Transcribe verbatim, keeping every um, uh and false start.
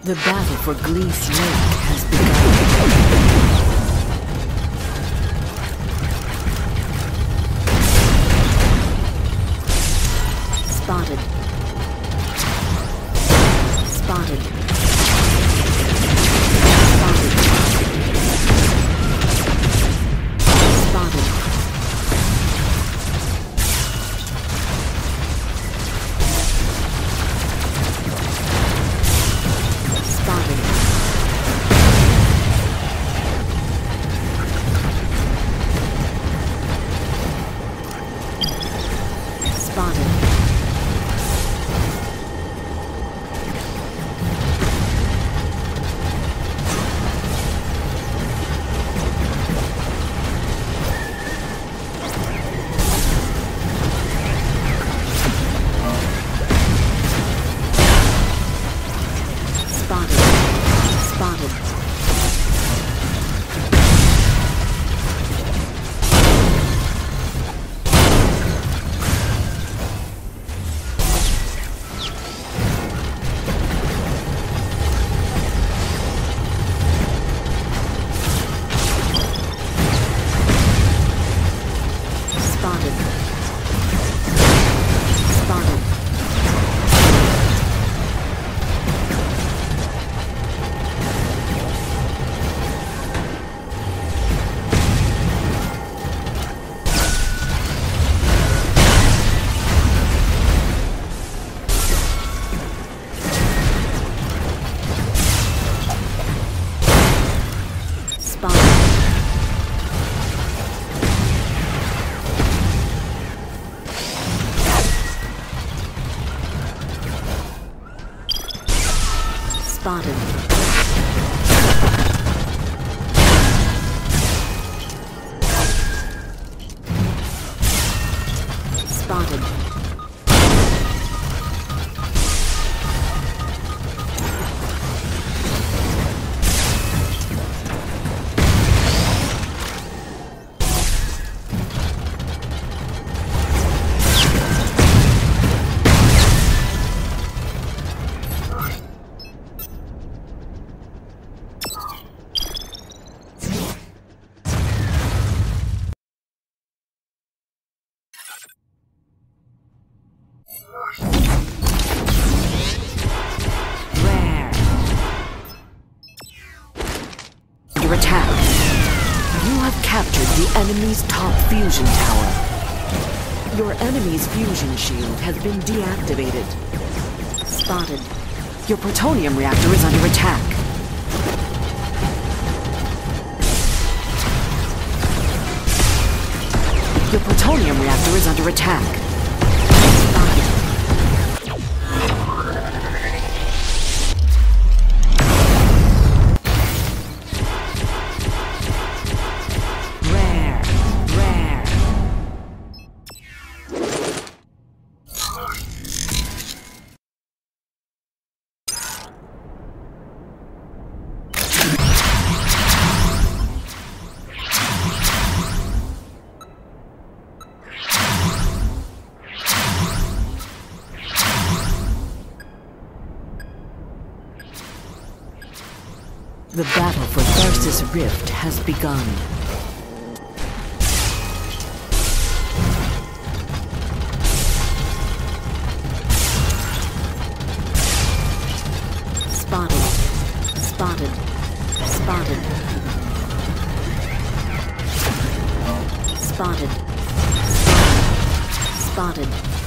The battle for Glees Lake has begun. Spotted. Spotted. Spotted. Spotted. Spotted. Spotted. Spotted. Spotted. Spotted. Spotted. Spotted. Spotted. Spotted. Rare. Under attack. You have captured the enemy's top fusion tower. Your enemy's fusion shield has been deactivated. Spotted. Your plutonium reactor is under attack. Your plutonium reactor is under attack. Rare, rare. The battle for Tharsis Rift has begun. Spotted. Spotted. Spotted. Spotted. Spotted.